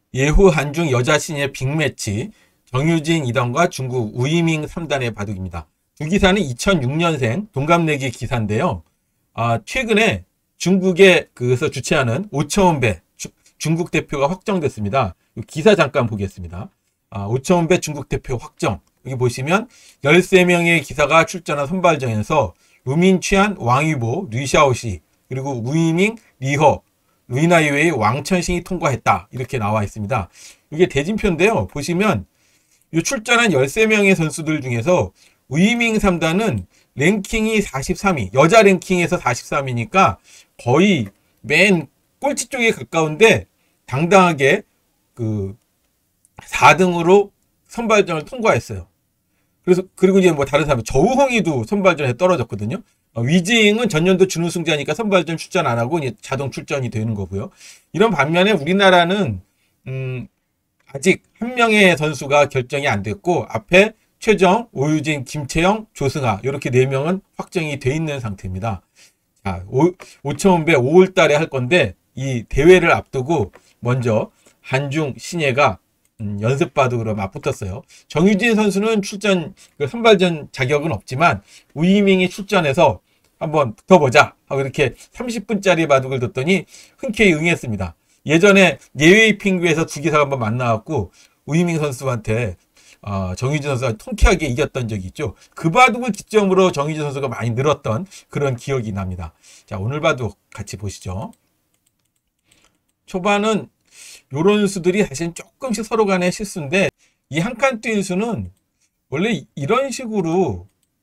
예후 한중 여자 신예 빅매치 정유진 2단과 중국 우이밍 3단의 바둑입니다. 두 기사는 2006년생 동갑내기 기사인데요. 최근에 중국에 그래서 주최하는 오차원배 중국 대표가 확정됐습니다. 기사 잠깐 보겠습니다. 오차원배 중국 대표 확정. 여기 보시면 13명의 기사가 출전한 선발전에서 루민취안, 왕위보, 류샤오시, 그리고 우이밍, 리허, 루이나이웨이, 왕천신이 통과했다. 이렇게 나와 있습니다. 이게 대진표인데요. 보시면 이 출전한 13명의 선수들 중에서 우이밍 3단은 랭킹이 43위, 여자 랭킹에서 43위니까 거의 맨 꼴찌 쪽에 가까운데 당당하게 그 4등으로 선발전을 통과했어요. 그래서 그리고 이제 뭐 다른 사람 저우홍이도 선발전에 떨어졌거든요. 위징은 전년도 준우승자니까 선발전 출전 안 하고 이제 자동 출전이 되는 거고요. 이런 반면에 우리나라는 아직 한 명의 선수가 결정이 안 됐고 앞에 최정, 오유진, 김채영, 조승아 이렇게 4명은 확정이 돼 있는 상태입니다. 자, 오차원배 5월 달에 할 건데 이 대회를 앞두고 먼저 한중 신예가 연습 바둑으로 맞붙었어요. 정유진 선수는 출전 선발전 자격은 없지만 우이밍이 출전해서 한번 붙어보자 하고 이렇게 30분짜리 바둑을 뒀더니 흔쾌히 응했습니다. 예전에 예웨이 핑구에서 두 기사가 한번 만나갖고 우이밍 선수한테 정유진 선수가 통쾌하게 이겼던 적이 있죠. 그 바둑을 기점으로 정유진 선수가 많이 늘었던 그런 기억이 납니다. 자, 오늘 바둑 같이 보시죠. 초반은 요런 수들이 사실 조금씩 서로 간의 실수인데 이 한 칸 뛴 수는 원래 이런 식으로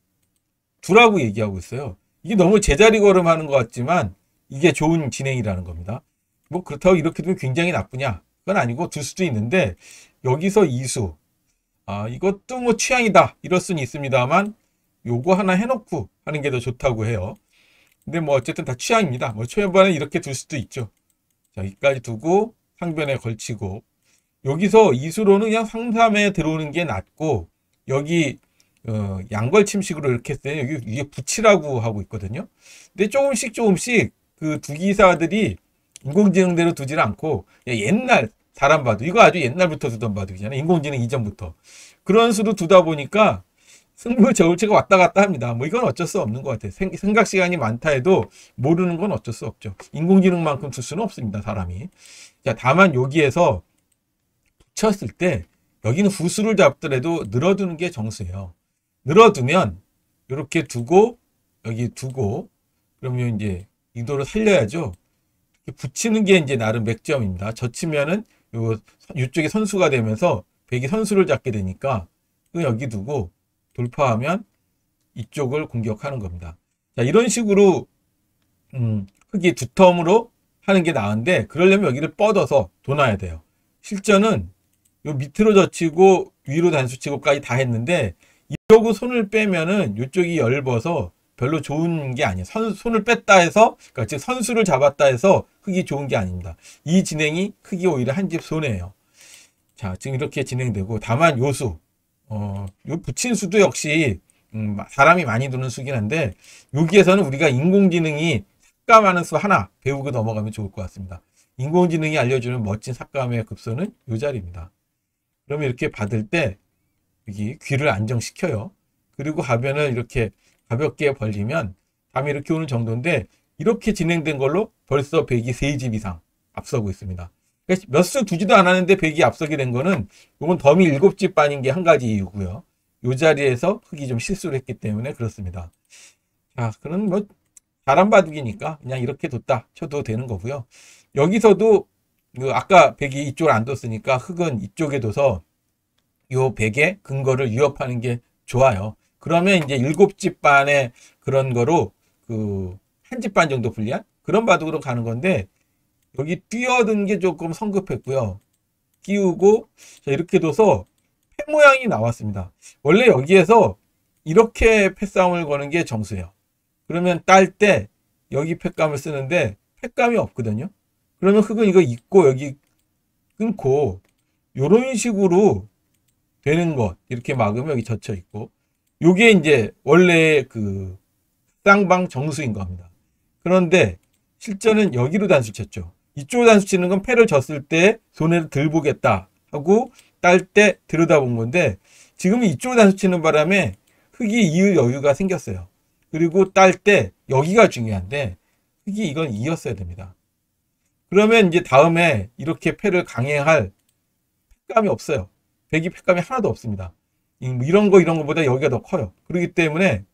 두라고 얘기하고 있어요. 이게 너무 제자리 걸음하는 것 같지만 이게 좋은 진행이라는 겁니다. 뭐 그렇다고 이렇게 되면 굉장히 나쁘냐? 그건 아니고 둘 수도 있는데 여기서 이수 이것도 뭐 취향이다 이럴 수는 있습니다만 요거 하나 해놓고 하는 게 더 좋다고 해요. 근데 뭐 어쨌든 다 취향입니다. 뭐 초반에 이렇게 둘 수도 있죠. 자, 여기까지 두고 상변에 걸치고 여기서 이수로는 그냥 상삼에 들어오는 게 낫고 여기 양걸침식으로 이렇게 했어요. 여기 위에 붙이라고 하고 있거든요. 근데 조금씩 그 두 기사들이 인공지능대로 두지를 않고 옛날 사람 바둑 이거 아주 옛날부터 두던 바둑이잖아요. 인공지능 이전부터 그런 수로 두다 보니까 승부 저울체가 왔다 갔다 합니다. 뭐 이건 어쩔 수 없는 것 같아요. 생각 시간이 많다 해도 모르는 건 어쩔 수 없죠. 인공지능만큼 둘 수는 없습니다. 사람이. 자, 다만 여기에서 붙였을 때 여기는 후수를 잡더라도 늘어두는 게 정수예요. 늘어두면 이렇게 두고 여기 두고 그러면 이제 이도를 살려야죠. 붙이는 게 이제 나름 맥점입니다. 젖히면은 이쪽에 선수가 되면서 백이 선수를 잡게 되니까 여기 두고 돌파하면 이쪽을 공격하는 겁니다. 자, 이런 식으로 흙이 두텀으로 하는 게 나은데 그러려면 여기를 뻗어서 둬놔야 돼요. 실전은 요 밑으로 젖히고 위로 단수치고까지 다 했는데 이러고 손을 빼면은 이쪽이 엷어서 별로 좋은 게 아니에요. 손을 뺐다 해서 그러니까 즉 선수를 잡았다 해서 흙이 좋은 게 아닙니다. 이 진행이 흙이 오히려 한 집 손해예요. 자, 지금 이렇게 진행되고 다만 요수 요 붙인 수도 역시 사람이 많이 두는 수긴 한데 여기에서는 우리가 인공지능이 삭감하는 수 하나 배우고 넘어가면 좋을 것 같습니다. 인공지능이 알려주는 멋진 삭감의 급소는 이 자리입니다. 그러면 이렇게 받을 때 여기 귀를 안정시켜요. 그리고 가변을 이렇게 가볍게 벌리면 담이 이렇게 오는 정도인데 이렇게 진행된 걸로 벌써 백이 3집 이상 앞서고 있습니다. 몇 수 두지도 않았는데 백이 앞서게 된 거는 이건 덤이 7집 반인 게 한 가지 이유고요. 이 자리에서 흙이 좀 실수를 했기 때문에 그렇습니다. 자, 그럼 뭐 잘한 바둑이니까 그냥 이렇게 뒀다 쳐도 되는 거고요. 여기서도 아까 백이 이쪽을 안 뒀으니까 흙은 이쪽에 둬서 요 백의 근거를 위협하는 게 좋아요. 그러면 이제 7집 반의 그런 거로 한 집 반 정도 불리한 그런 바둑으로 가는 건데 여기 뛰어든 게 조금 성급했고요. 끼우고 자, 이렇게 둬서 패 모양이 나왔습니다. 원래 여기에서 이렇게 패싸움을 거는 게 정수예요. 그러면 딸 때 여기 패감을 쓰는데 패감이 없거든요. 그러면 흙은 이거 있고 여기 끊고 요런 식으로 되는 것 이렇게 막으면 여기 젖혀 있고 요게 이제 원래 쌍방 정수인 겁니다. 그런데 실전은 여기로 단수 쳤죠. 이쪽 단수 치는 건 패를 졌을 때 손해를 덜 보겠다 하고 딸 때 들여다본 건데, 지금은 이쪽 단수 치는 바람에 흑이 이을 여유가 생겼어요. 그리고 딸 때 여기가 중요한데 흑이 이건 이었어야 됩니다. 그러면 이제 다음에 이렇게 패를 강행할 패감이 없어요. 백이 패감이 하나도 없습니다. 이런 거보다 여기가 더 커요. 그렇기 때문에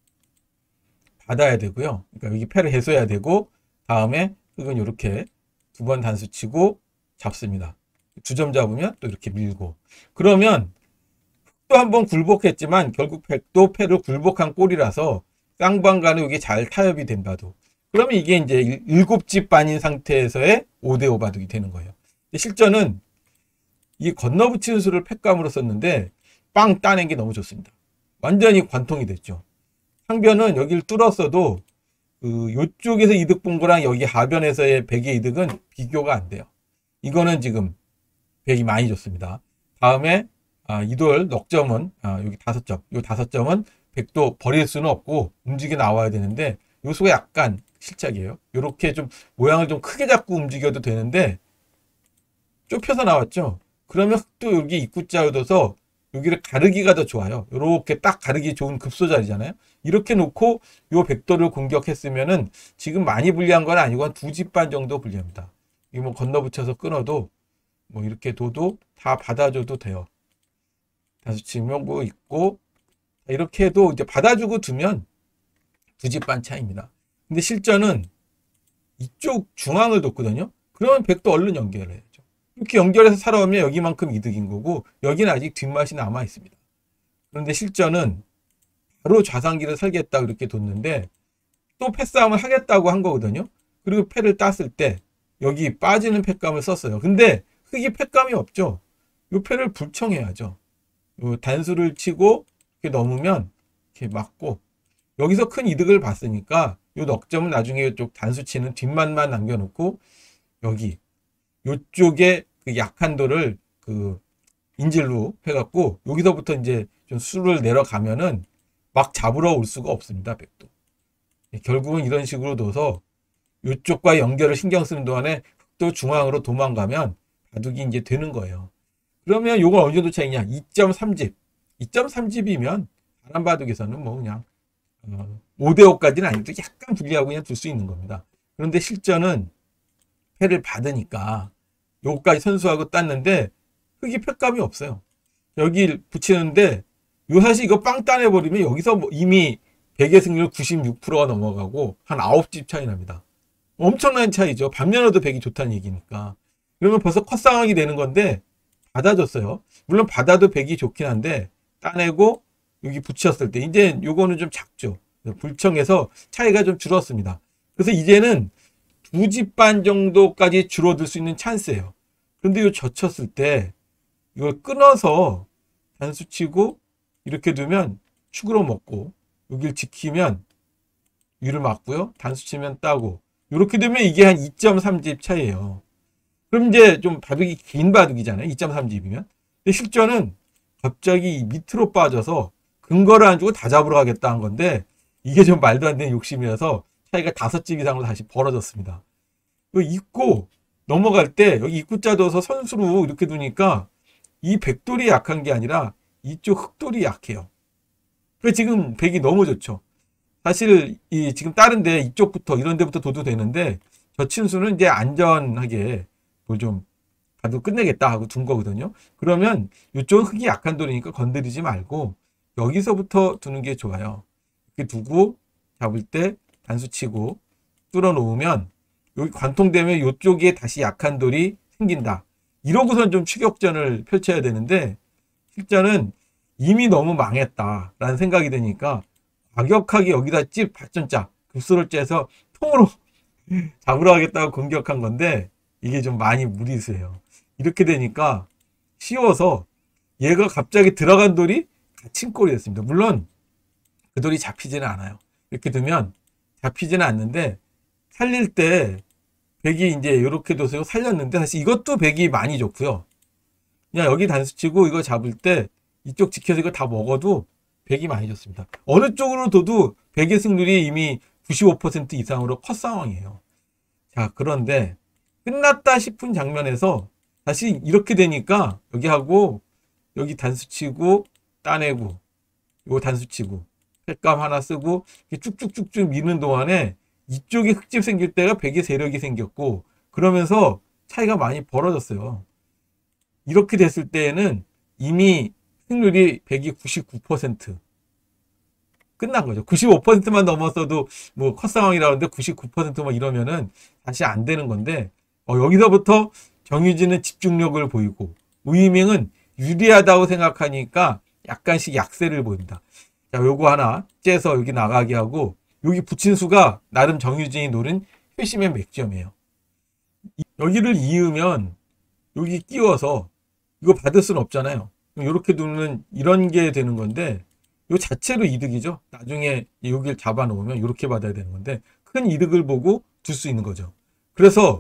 받아야 되고요. 그러니까 여기 패를 해소해야 되고, 다음에 흑은 이렇게 두 번 단수 치고 잡습니다. 두 점 잡으면 또 이렇게 밀고. 그러면 흑도 한번 굴복했지만 결국 백도 패를 굴복한 꼴이라서 쌍방 간에 이게 잘 타협이 된다도. 그러면 이게 이제 7집 반인 상태에서의 5대5 바둑이 되는 거예요. 실전은 이 건너붙이는 수를 패감으로 썼는데 빵 따낸 게 너무 좋습니다. 완전히 관통이 됐죠. 상변은 여기를 뚫었어도 요쪽에서 이득 본 거랑 여기 하변에서의 백의 이득은 비교가 안 돼요. 이거는 지금 백이 많이 줬습니다. 다음에 이돌 넉점은 여기 5점, 요 5점은 백도 버릴 수는 없고 움직여 나와야 되는데 요 수가 약간 실착이에요. 요렇게 좀 모양을 좀 크게 잡고 움직여도 되는데 좁혀서 나왔죠. 그러면 흑도 여기 입구자를 둬서 여기를 가르기가 더 좋아요. 이렇게 딱 가르기 좋은 급소 자리잖아요. 이렇게 놓고 요 백도를 공격했으면은 지금 많이 불리한 건 아니고 한 2집 반 정도 불리합니다. 이거 뭐 건너붙여서 끊어도 뭐 이렇게 둬도 다 받아줘도 돼요. 다수 치면 뭐 있고 이렇게 해도 이제 받아주고 두면 2집 반 차이입니다. 근데 실전은 이쪽 중앙을 뒀거든요. 그러면 백도 얼른 연결을 해야죠. 이렇게 연결해서 살아오면 여기만큼 이득인 거고 여기는 아직 뒷맛이 남아 있습니다. 그런데 실전은 바로 좌상기를 살겠다고 이렇게 뒀는데 또 패싸움을 하겠다고 한 거거든요. 그리고 패를 땄을 때 여기 빠지는 패감을 썼어요. 근데 흑이 패감이 없죠. 이 패를 불청해야죠. 요 단수를 치고 이렇게 넘으면 이렇게 맞고 여기서 큰 이득을 봤으니까 요 넉점은 나중에 이쪽 단수 치는 뒷맛만 남겨놓고 여기 요쪽에 그 약한 도를 인질로 해갖고 여기서부터 이제 좀 수를 내려가면은 막 잡으러 올 수가 없습니다. 백도. 결국은 이런 식으로 둬서 요쪽과 연결을 신경 쓰는 동안에 흑도 중앙으로 도망가면 바둑이 이제 되는 거예요. 그러면 요건 어느 정도 차이냐? 2.3집. 2.3집이면 다른 바둑에서는 뭐 그냥 5대5까지는 아니고 약간 불리하고 그냥 둘 수 있는 겁니다. 그런데 실전은 패를 받으니까 요거까지 선수하고 땄는데 흑이 패감이 없어요. 여기 붙이는데 요 사실 이거 빵 따내버리면 여기서 뭐 이미 백의 승률 96%가 넘어가고 한 9집 차이 납니다. 엄청난 차이죠. 반면에도 백이 좋다는 얘기니까. 그러면 벌써 컷상황이 되는 건데 받아줬어요. 물론 받아도 백이 좋긴 한데 따내고 여기 붙였을 때 이제 요거는 좀 작죠. 불청해서 차이가 좀 줄었습니다. 그래서 이제는 2집 반 정도까지 줄어들 수 있는 찬스예요. 그런데 요 젖혔을 때 이걸 끊어서 단수 치고 이렇게 두면 축으로 먹고 여기를 지키면 위를 막고요. 단수 치면 따고 이렇게 되면 이게 한 2.3집 차이예요. 그럼 이제 좀 바둑이 긴 바둑이잖아요. 2.3집이면. 근데 실전은 갑자기 밑으로 빠져서 근거를 안 주고 다 잡으러 가겠다 한 건데 이게 좀 말도 안 되는 욕심이라서 차이가 5집 이상으로 다시 벌어졌습니다. 입고 넘어갈 때 여기 입구자 둬서 선수로 이렇게 두니까 이 백돌이 약한 게 아니라 이쪽 흑돌이 약해요. 그래서 지금 백이 너무 좋죠. 사실 지금 다른데 이쪽부터 이런 데부터 둬도 되는데 저 친수는 이제 안전하게 뭐 좀 바둑 끝내겠다 하고 둔 거거든요. 그러면 이쪽은 흑이 약한 돌이니까 건드리지 말고 여기서부터 두는 게 좋아요. 이렇게 두고 잡을 때 단수 치고 뚫어 놓으면 여기 관통되면 이쪽에 다시 약한 돌이 생긴다. 이러고선 좀 추격전을 펼쳐야 되는데 실전은 이미 너무 망했다라는 생각이 드니까 과격하게 여기다 찝 발전자 급소를 째서 통으로 잡으러 가겠다고 공격한 건데 이게 좀 많이 무리수예요. 이렇게 되니까 쉬워서 얘가 갑자기 들어간 돌이 갇힌 꼴이 됐습니다. 물론 그 돌이 잡히지는 않아요. 이렇게 두면 잡히지는 않는데 살릴 때 백이 이제 이렇게 둬서 살렸는데 사실 이것도 백이 많이 좋고요. 그냥 여기 단수 치고 이거 잡을 때 이쪽 지켜서 이거 다 먹어도 백이 많이 좋습니다. 어느 쪽으로 둬도 백의 승률이 이미 95% 이상으로 컷 상황이에요. 자, 그런데 끝났다 싶은 장면에서 다시 이렇게 되니까 여기 하고 여기 단수 치고 따내고 요거 단수 치고 횟감 하나 쓰고 쭉쭉쭉쭉 미는 동안에 이쪽에 흙집 생길 때가 백의 세력이 생겼고 그러면서 차이가 많이 벌어졌어요. 이렇게 됐을 때에는 이미 승률이 백이 99% 끝난 거죠. 95%만 넘었어도 뭐 컷상황이라는데 99%막 이러면은 다시 안 되는 건데 여기서부터 정유진은 집중력을 보이고 우이밍은 유리하다고 생각하니까 약간씩 약세를 보입니다. 자, 요거 하나 째서 여기 나가게 하고 여기 붙인 수가 나름 정유진이 노린 회심의 맥점이에요. 여기를 이으면 여기 끼워서 이거 받을 수는 없잖아요. 이렇게 두면 이런 게 되는 건데 요 자체로 이득이죠. 나중에 여기를 잡아 놓으면 이렇게 받아야 되는 건데 큰 이득을 보고 줄 수 있는 거죠. 그래서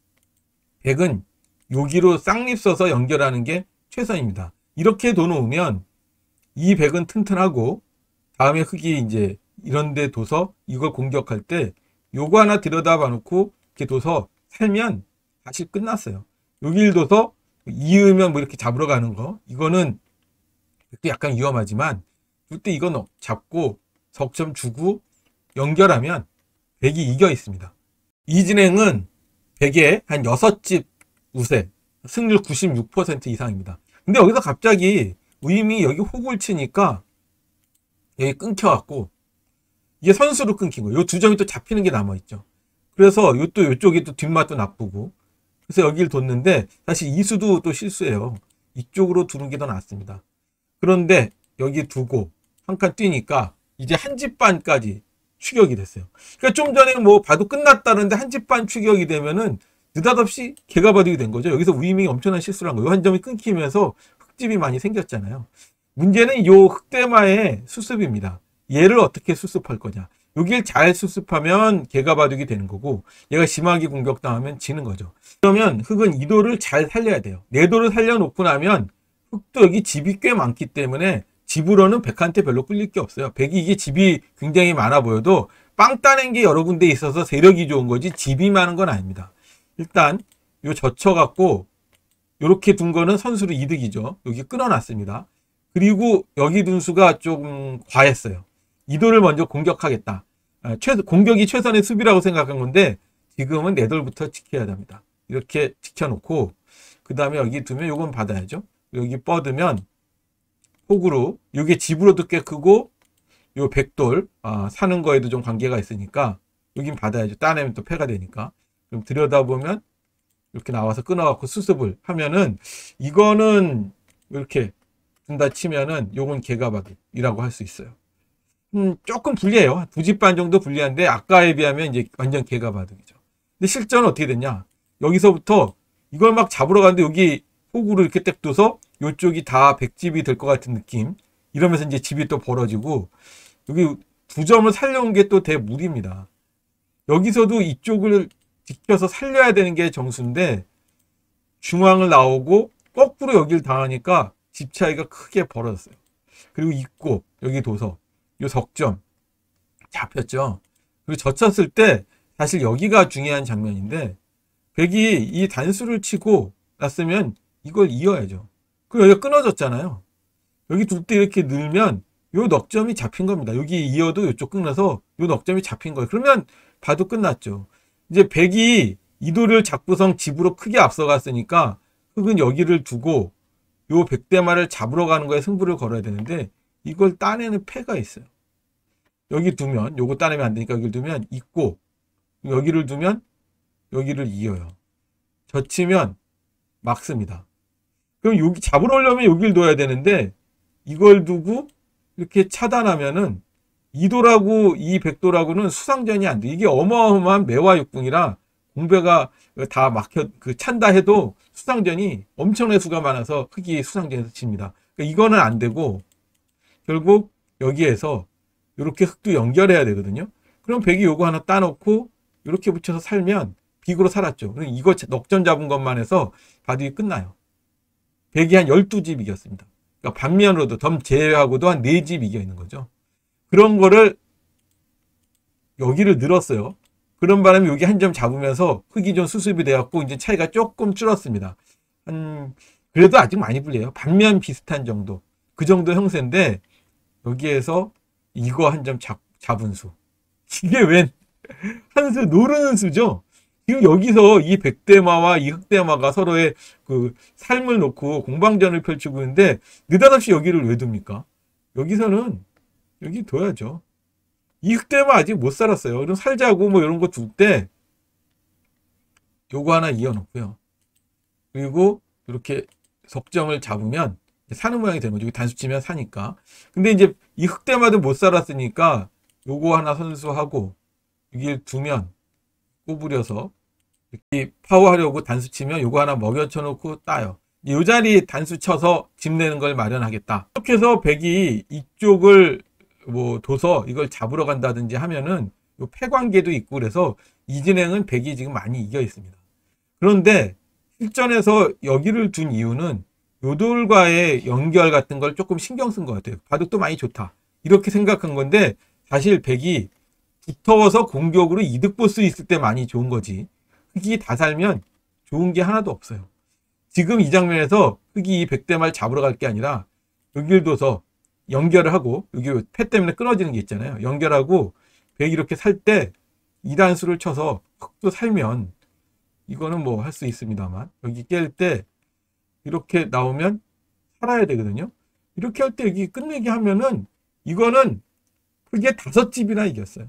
백은 여기로 쌍립 써서 연결하는 게 최선입니다. 이렇게 둬놓으면 이 백은 튼튼하고 다음에 흙이 이제 이런 데 둬서 이걸 공격할 때 요거 하나 들여다봐 놓고 이렇게 둬서 살면 다시 끝났어요. 여기를 둬서 이으면 뭐 이렇게 잡으러 가는 거 이거는 약간 위험하지만 그때 이건 잡고 석점 주고 연결하면 백이 이겨 있습니다. 이 진행은 백에 한 6집 우세 승률 96% 이상입니다. 근데 여기서 갑자기 우임이 여기 호구를 치니까 여기 끊겨갖고 이게 선수로 끊긴 거예요. 이 두 점이 또 잡히는 게 남아있죠. 그래서 요쪽이 또 뒷맛도 나쁘고 그래서 여기를 뒀는데 사실 이수도 또 실수예요. 이쪽으로 두는 게 더 낫습니다. 그런데 여기 두고 한 칸 뛰니까 이제 한 집 반까지 추격이 됐어요. 그러니까 좀 전에 뭐 봐도 끝났다는데 한 집 반 추격이 되면은 느닷없이 개가바득이 된 거죠. 여기서 우이밍이 엄청난 실수를 한 거예요. 한 점이 끊기면서 흙집이 많이 생겼잖아요. 문제는 요 흙대마의 수습입니다. 얘를 어떻게 수습할 거냐. 여길 잘 수습하면 개가바득이 되는 거고 얘가 심하게 공격당하면 지는 거죠. 그러면 흙은 이도를 잘 살려야 돼요. 내도를 살려놓고 나면 흙도 여기 집이 꽤 많기 때문에 집으로는 백한테 별로 끌릴 게 없어요. 백이 이게 집이 굉장히 많아 보여도 빵 따낸 게 여러 군데 있어서 세력이 좋은 거지 집이 많은 건 아닙니다. 일단 요 젖혀갖고 요렇게 둔 거는 선수로 이득이죠. 여기 끊어놨습니다. 그리고 여기 둔 수가 조금 과했어요. 이도를 먼저 공격하겠다. 공격이 최선의 수비라고 생각한 건데 지금은 내돌부터 지켜야 됩니다. 이렇게 지켜놓고 그 다음에 여기 두면 요건 받아야죠. 여기 뻗으면 호구로 요게 집으로도 꽤 크고 요 백돌 사는 거에도 좀 관계가 있으니까 여긴 받아야죠. 따내면 또 패가 되니까. 그럼 들여다보면 이렇게 나와서 끊어갖고 수습을 하면은 이거는 이렇게 둔다 치면은 요건 개가바득이라고 할 수 있어요. 조금 불리해요. 두 집 반 정도 불리한데 아까에 비하면 이제 완전 개가바득이죠. 근데 실전은 어떻게 됐냐? 여기서부터 이걸 막 잡으러 가는데 여기 호구로 이렇게 딱 둬서 요쪽이 다 백집이 될 것 같은 느낌. 이러면서 이제 집이 또 벌어지고 여기 두 점을 살려온 게 또 대무리입니다. 여기서도 이쪽을 지켜서 살려야 되는 게 정수인데 중앙을 나오고 거꾸로 여기를 당하니까 집 차이가 크게 벌어졌어요. 그리고 있고 여기 둬서 요 석점 잡혔죠. 그리고 젖혔을 때 사실 여기가 중요한 장면인데 백이 이 단수를 치고 났으면 이걸 이어야죠. 그리고 여기가 끊어졌잖아요. 여기 둘 때 이렇게 늘면 요 넉점이 잡힌 겁니다. 여기 이어도 이쪽 끊어서 요 넉점이 잡힌 거예요. 그러면 봐도 끝났죠. 이제 백이 이도를 잡고선 집으로 크게 앞서갔으니까 흙은 여기를 두고 요 백대마를 잡으러 가는 거에 승부를 걸어야 되는데 이걸 따내는 패가 있어요. 여기 두면 요거 따내면 안 되니까 여기를 두면 있고 여기를 두면 여기를 이어요. 젖히면 막습니다. 그럼 여기 잡으러 오려면 여기를 둬야 되는데 이걸 두고 이렇게 차단하면은 이도라고 이 백도라고는 수상전이 안 돼. 이게 어마어마한 매화 육궁이라 공배가 다 막혀 찬다 해도 수상전이 엄청나게 수가 많아서 흙이 수상전에서 칩니다. 그러니까 이거는 안 되고 결국 여기에서 이렇게 흙도 연결해야 되거든요. 그럼 백이 요거 하나 따놓고 이렇게 붙여서 살면 빅으로 살았죠. 그럼 이거 넉점 잡은 것만 해서 바둑이 끝나요. 백이 한 12집 이겼습니다. 그러니까 반면으로도 덤 제외하고도 한 4집 이겨 있는 거죠. 그런 거를 여기를 늘었어요. 그런 바람에 여기 한 점 잡으면서 흙이 좀 수습이 되었고 이제 차이가 조금 줄었습니다. 그래도 아직 많이 불려요. 반면 비슷한 정도. 그 정도 형세인데 여기에서 이거 한 점 잡은 수. 이게 웬 한 수 노르는 수죠. 지금 여기서 이 백대마와 이 흑대마가 서로의 그 삶을 놓고 공방전을 펼치고 있는데 느닷없이 여기를 왜 둡니까? 여기서는 여기 둬야죠. 이 흑대마 아직 못 살았어요. 그럼 살자고 뭐 이런 거 둘 때 요거 하나 이어놓고요. 그리고 이렇게 석점을 잡으면 사는 모양이 되는 거죠. 여기 단수 치면 사니까. 근데 이제 이 흑대마도 못 살았으니까 요거 하나 선수하고 여기 두면 꼬부려서 이렇게 파워하려고 단수 치면 요거 하나 먹여쳐 놓고 따요. 이 자리에 단수 쳐서 집 내는 걸 마련하겠다. 이렇게 해서 백이 이쪽을 뭐 둬서 이걸 잡으러 간다든지 하면은 요 패관계도 있고 그래서 이 진행은 백이 지금 많이 이겨 있습니다. 그런데 실전에서 여기를 둔 이유는 요돌과의 연결 같은 걸 조금 신경 쓴 것 같아요. 바둑도 많이 좋다. 이렇게 생각한 건데 사실 백이 붙어서 공격으로 이득 볼 수 있을 때 많이 좋은 거지. 흑이 다 살면 좋은 게 하나도 없어요. 지금 이 장면에서 흑이 이 백대말 잡으러 갈 게 아니라 여기를 둬서 연결을 하고 여기 패 때문에 끊어지는 게 있잖아요. 연결하고 백이 이렇게 살 때 2단수를 쳐서 흑도 살면 이거는 뭐 할 수 있습니다만 여기 깰 때 이렇게 나오면 살아야 되거든요. 이렇게 할 때 여기 끝내기 하면은 이거는 흑의 5집이나 이겼어요.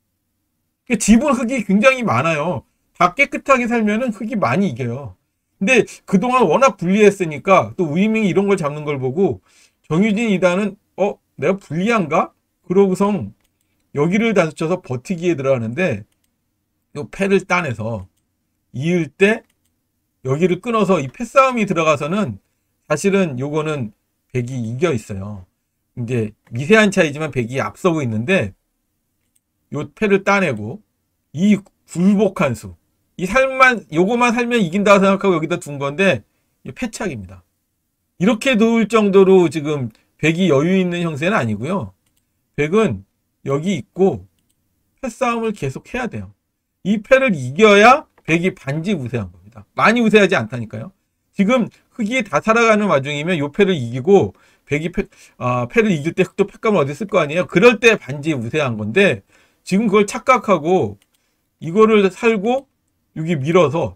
집은 흑이 굉장히 많아요. 다 깨끗하게 살면은 흑이 많이 이겨요. 근데 그동안 워낙 불리했으니까 또 우이밍이 이런 걸 잡는 걸 보고 정유진 2단은 내가 불리한가? 그러고선 여기를 단수 쳐서 버티기에 들어가는데 요 패를 따내서 이을 때 여기를 끊어서 이 패싸움이 들어가서는 사실은 요거는 백이 이겨 있어요. 이제 미세한 차이지만 백이 앞서고 있는데 요 패를 따내고 이 굴복한 수, 이 요거만 살면 이긴다고 생각하고 여기다 둔 건데 패착입니다. 이렇게 놓을 정도로 지금 백이 여유 있는 형세는 아니고요. 백은 여기 있고 패싸움을 계속 해야 돼요. 이 패를 이겨야 백이 반지 우세한 겁니다. 많이 우세하지 않다니까요. 지금 흑이 다 살아가는 와중이면 요 패를 이기고 백이 패를 이길 때 흑도 패감을 어디 쓸 거 아니에요. 그럴 때 반지 우세한 건데 지금 그걸 착각하고 이거를 살고 여기 밀어서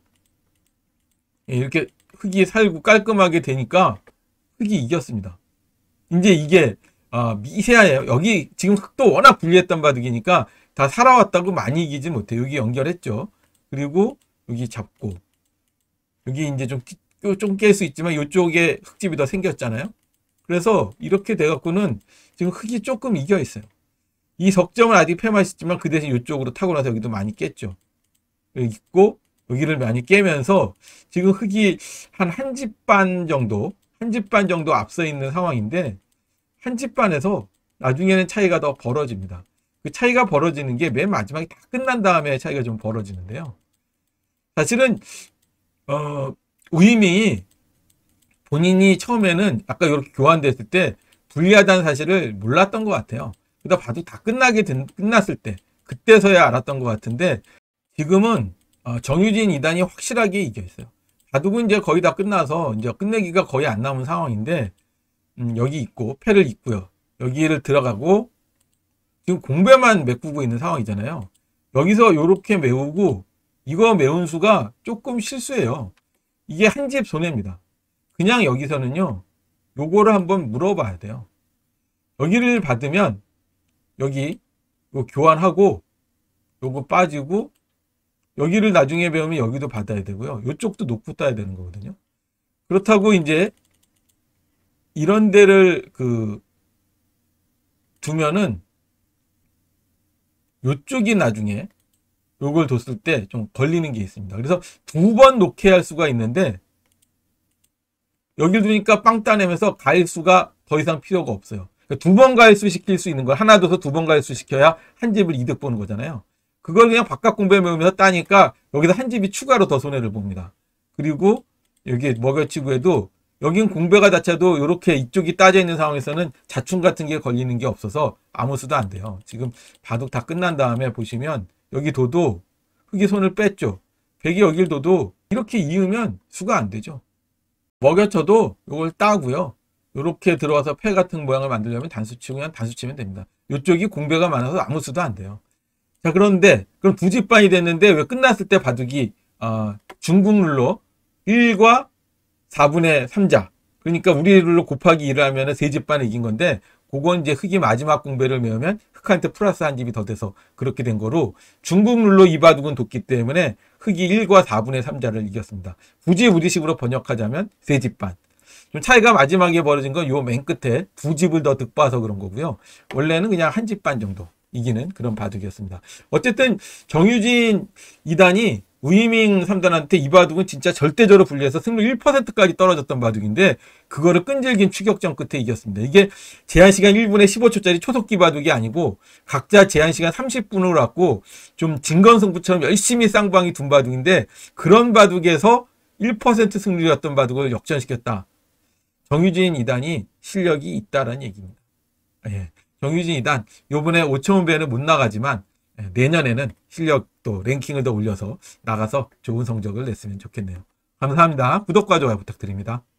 이렇게 흑이 살고 깔끔하게 되니까 흑이 이겼습니다. 이제 이게 미세해요. 여기 지금 흑도 워낙 불리했던 바둑이니까 다 살아왔다고 많이 이기지 못해. 여기 연결했죠. 그리고 여기 잡고 여기 이제 좀 깰 수 있지만 이쪽에 흑집이 더 생겼잖아요. 그래서 이렇게 돼갖고는 지금 흑이 조금 이겨 있어요. 이 석점은 아직 패맛있지만 그 대신 이쪽으로 타고 나서 여기도 많이 깼죠. 여기 있고 여기를 많이 깨면서 지금 흑이 한 집 반 정도 앞서 있는 상황인데 한 집 반에서 나중에는 차이가 더 벌어집니다. 그 차이가 벌어지는 게 맨 마지막에 다 끝난 다음에 차이가 좀 벌어지는데요. 사실은 우임이 본인이 처음에는 아까 이렇게 교환됐을 때 불리하다는 사실을 몰랐던 것 같아요. 그러다 봐도 다 끝났을 때 그때서야 알았던 것 같은데 지금은 정유진 2단이 확실하게 이겨 있어요. 바둑은 이제 거의 다 끝나서 이제 끝내기가 거의 안 남은 상황인데 여기 있고 패를 있고요. 여기를 들어가고 지금 공배만 메꾸고 있는 상황이잖아요. 여기서 이렇게 메우고 이거 메운 수가 조금 실수예요. 이게 한 집 손해입니다. 그냥 여기서는요. 요거를 한번 물어봐야 돼요. 여기를 받으면 여기 요 교환하고 요거 빠지고 여기를 나중에 배우면 여기도 받아야 되고요. 요쪽도 놓고 따야 되는 거거든요. 그렇다고 이제 이런 데를 두면은 요쪽이 나중에 요걸 뒀을 때 좀 걸리는 게 있습니다. 그래서 2번 놓게 할 수가 있는데 여기를 두니까 빵 따내면서 가일수가 더 이상 필요가 없어요. 그러니까 2번 가일수 시킬 수 있는 걸 하나 둬서 2번 가일수 시켜야 한 집을 이득 보는 거잖아요. 그걸 그냥 바깥 공배 메우면서 따니까 여기서 한 집이 추가로 더 손해를 봅니다. 그리고 여기 먹여치고 해도 여긴 공배가 자체도 이렇게 이쪽이 따져 있는 상황에서는 자충 같은 게 걸리는 게 없어서 아무 수도 안 돼요. 지금 바둑 다 끝난 다음에 보시면 여기 둬도 흑이 손을 뺐죠. 백이 여길 둬도 이렇게 이으면 수가 안 되죠. 먹여쳐도 이걸 따고요. 이렇게 들어와서 패 같은 모양을 만들려면 단수 치고 그냥 단수 치면 됩니다. 이쪽이 공배가 많아서 아무 수도 안 돼요. 자, 그런데 그럼 부집반이 됐는데 왜 끝났을 때 바둑이 중국 룰로 1과 4분의 3자, 그러니까 우리 룰로 곱하기 1을 하면 세 집반을 이긴 건데, 그건 이제 흑이 마지막 공배를 메우면 흑한테 플러스 한 집이 더 돼서 그렇게 된 거로, 중국 룰로 이 바둑은 뒀기 때문에 흑이 1과 4분의 3자를 이겼습니다. 굳이 우리식으로 번역하자면 세 집반. 좀 차이가 마지막에 벌어진 건 요 맨 끝에 두 집을 더 득봐서 그런 거고요. 원래는 그냥 한 집 반 정도 이기는 그런 바둑이었습니다. 어쨌든 정유진 2단이 우이밍 3단한테 이 바둑은 진짜 절대적으로 불리해서 승률 1%까지 떨어졌던 바둑인데, 그거를 끈질긴 추격전 끝에 이겼습니다. 이게 제한시간 1분에 15초짜리 초속기 바둑이 아니고 각자 제한시간 30분으로 왔고 좀 진검승부처럼 열심히 쌍방이 둔 바둑인데, 그런 바둑에서 1% 승률이었던 바둑을 역전시켰다. 정유진 2단이 실력이 있다라는 얘기입니다. 예. 정유진 2단 요번에 5천 배는 못 나가지만 내년에는 실력도 랭킹을 더 올려서 나가서 좋은 성적을 냈으면 좋겠네요. 감사합니다. 구독과 좋아요 부탁드립니다.